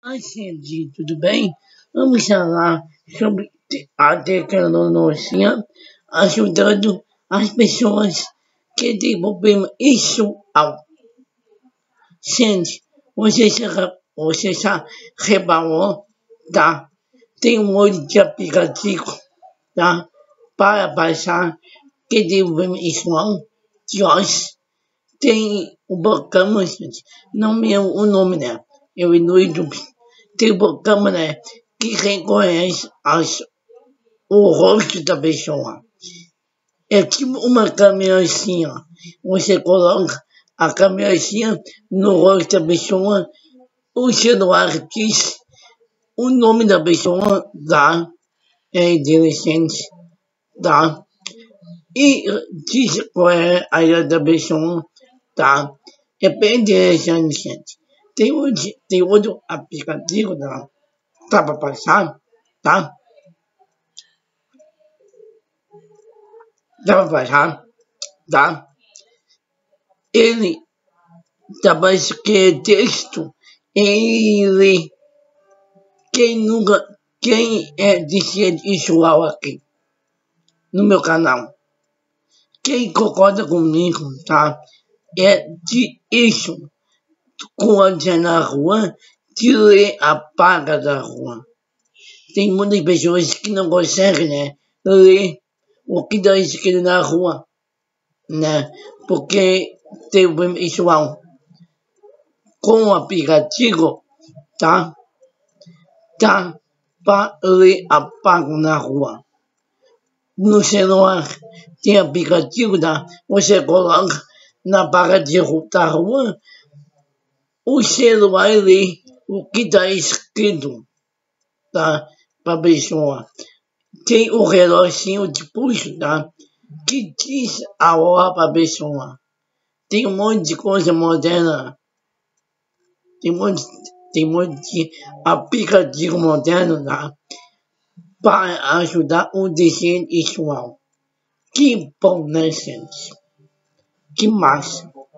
Oi, Cindy, tudo bem? Vamos falar sobre a tecnologia ajudando as pessoas que têm problema visual. Cindy, você já reparou, tá? Tem um monte de aplicativo, tá? Para baixar que tem problema visual. De hoje tem o programa, gente, não me lembro o nome, né? Eu no YouTube. Tem uma câmera que reconhece o rosto da pessoa. É tipo uma câmera assim, ó. Você coloca a câmera assim no rosto da pessoa, o celular diz o nome da pessoa, dá, é interessante, dá. E diz qual é a idade da pessoa, tá? É bem interessante, gente. Tem outro aplicativo, tá para passar, tá? Dá para passar, tá? Ele trabalha que é texto, ele, quem é deficiente visual aqui no meu canal, quem concorda comigo, tá? É de isso, quando é na rua, tire a placa da rua. Tem muitas pessoas que não conseguem, né, ler o que está escrito na rua, né? Porque tem o visual. Com o aplicativo, tá? Tá para ler a placa na rua. No celular tem aplicativo, tá? Você coloca na placa da rua, o celular lê o que está escrito, tá? Para a pessoa. Tem o reloginho de pulso, tá? Que diz a hora para a pessoa. Tem um monte de coisa moderna. Tem um monte de aplicativo moderno, tá? Para ajudar o desenho visual. Que bom, né, gente? Que massa.